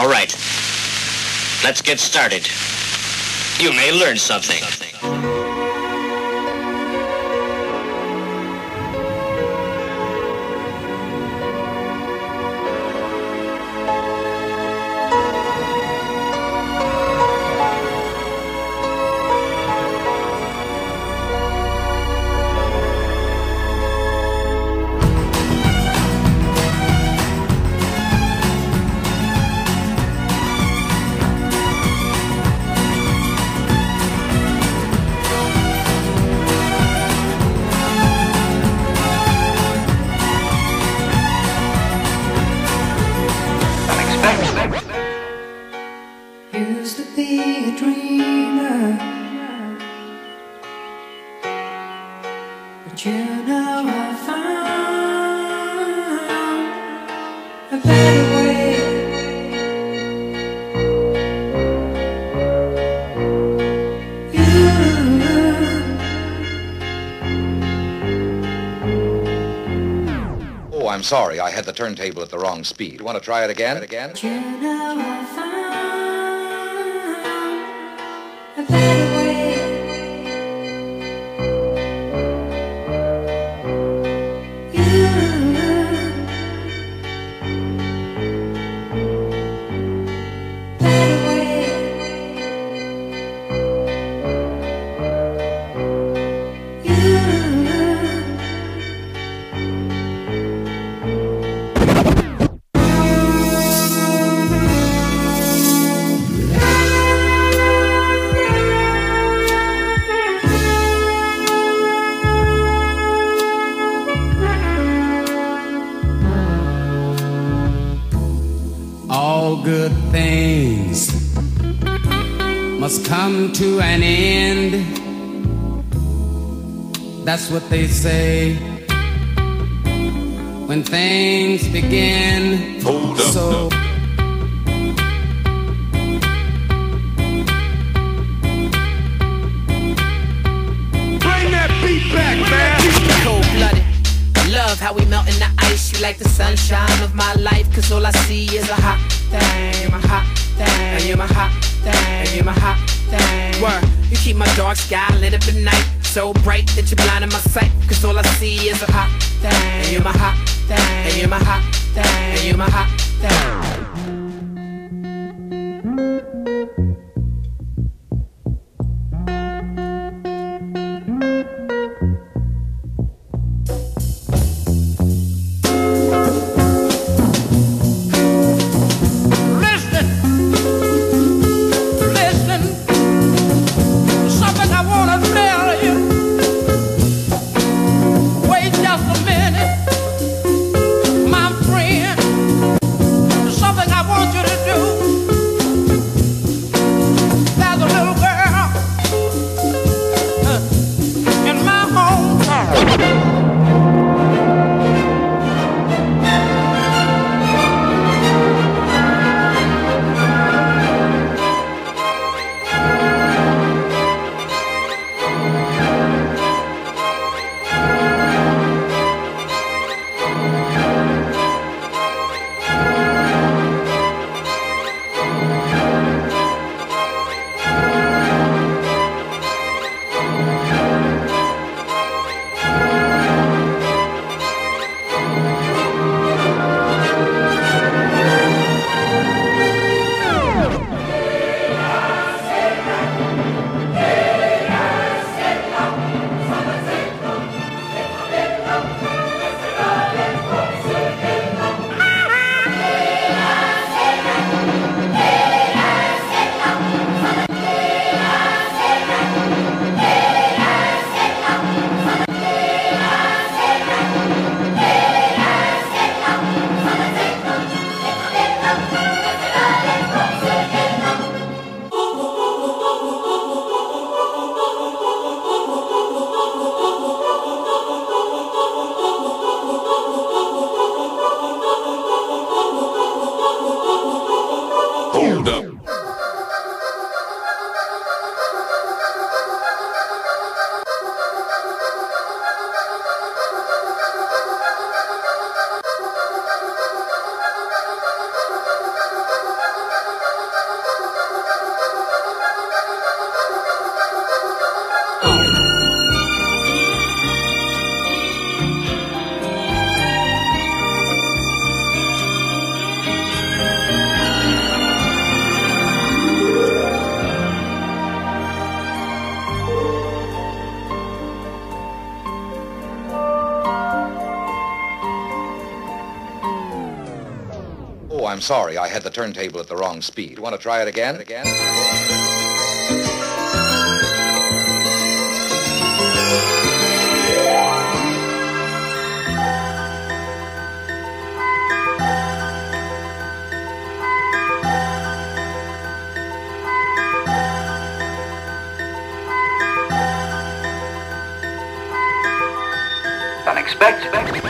All right. Let's get started. You may learn something. Used to be a dreamer, but you know I found a better way. Oh, I'm sorry. I had the turntable at the wrong speed. Want to try it again? You know I found a better way. All good things must come to an end. That's what they say when things begin. Hold up. So Bring that beat back, man. Cold-blooded, love how we melt in the ice. You like the sunshine of my life, cause all I see is a hot thing, a hot thing. You're my hot thing, you're my hot thing. Word, you keep my dark sky lit up at night, so bright that you're blinding my sight, cause all I see is a hot thing. You're my hot thing, you're my hot thing, you're my hot thing. I'm sorry. I had the turntable at the wrong speed. Want to try it again? Unexpected.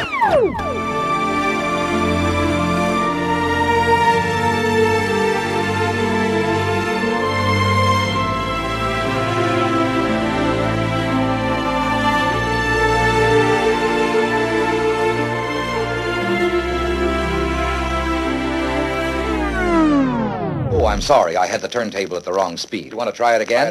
Oh, I'm sorry. I had the turntable at the wrong speed. Want to try it again?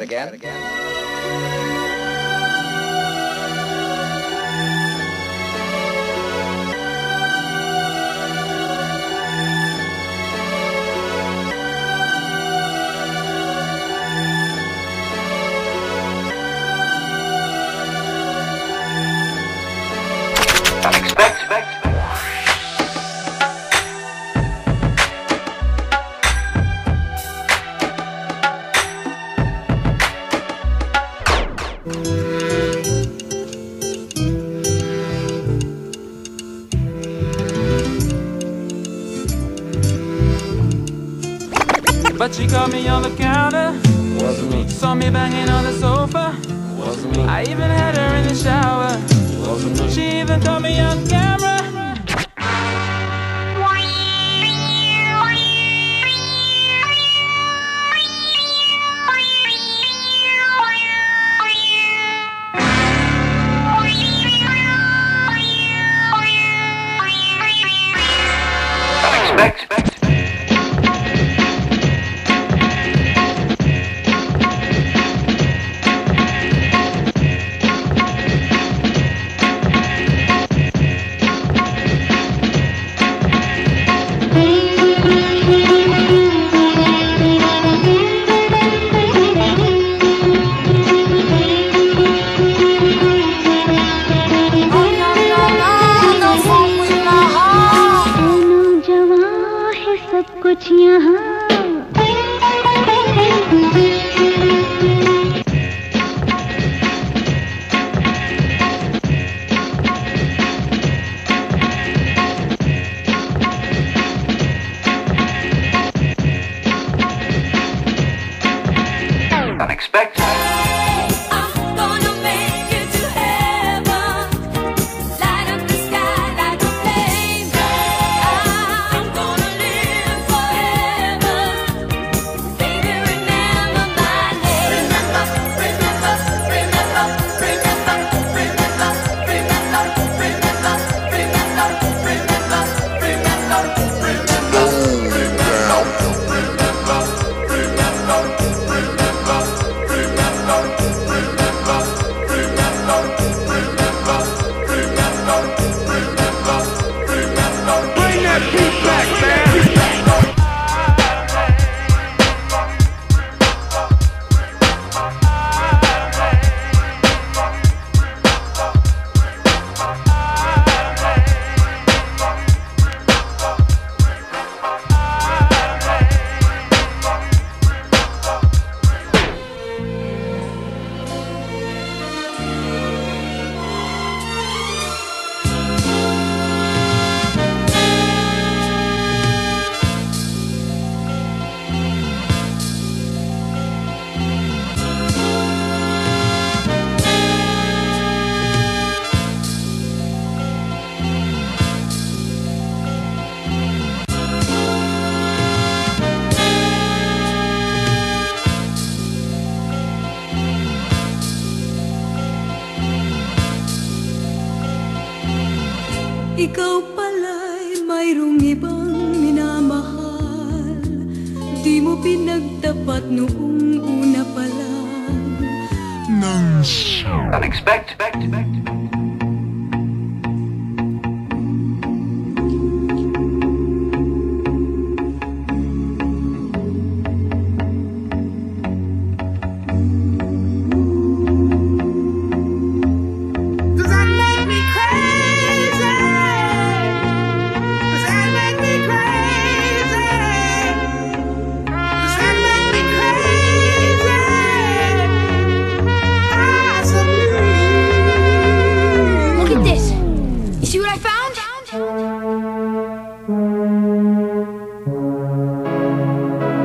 But she caught me on the counter. Wasn't me. Saw me banging on the sofa. Wasn't me. I even had her in the shower. Wasn't me. She even caught me on camera. Ikaw pala'y mayroong ibang minamahal. Di mo pinagtapat noong una pa lang. Unexpected. Crazy.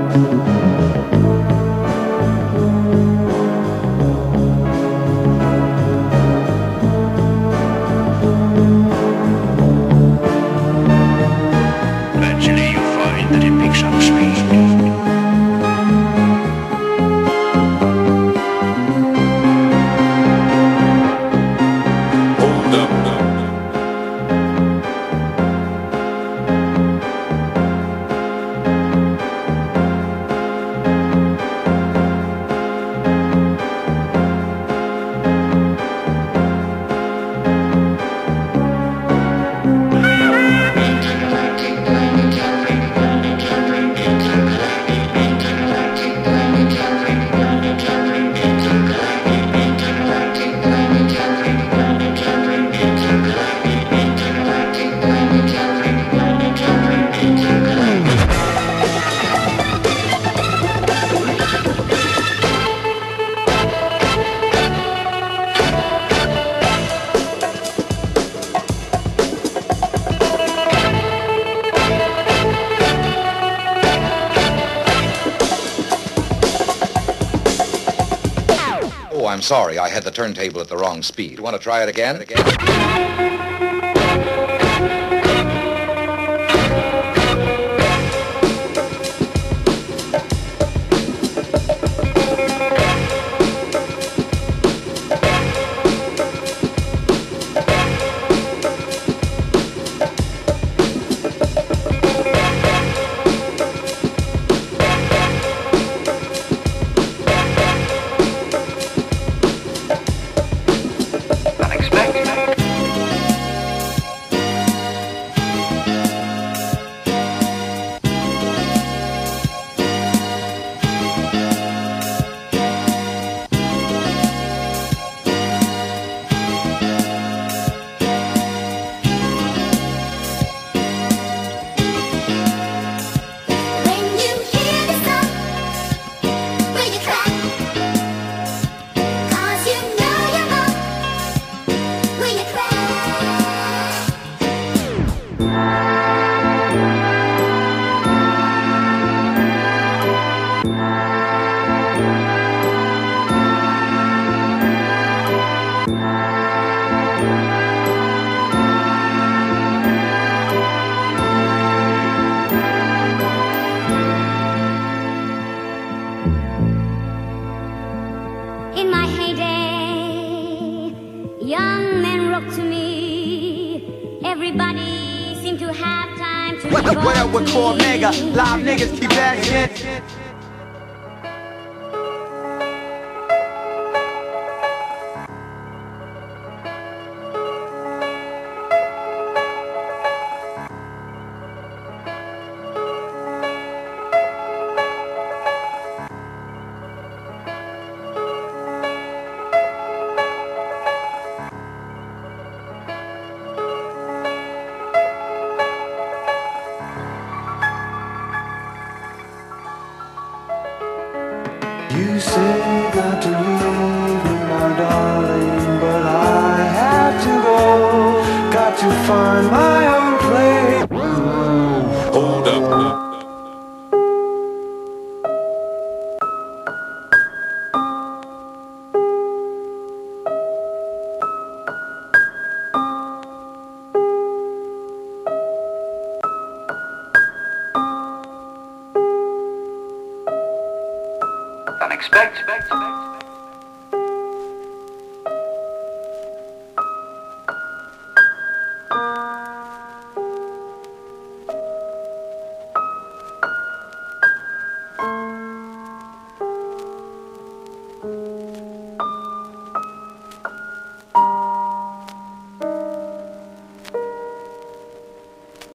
Eventually you find that it picks up speed. Oh, I'm sorry. I had the turntable at the wrong speed. You want to try it again? In my heyday, young men rock to me. Everybody seemed to have time to What up with Cormega? Live niggas keep that shit. You say got to leave me, my darling, but I have to go. Got to find my own place. Hold up. Unexpected.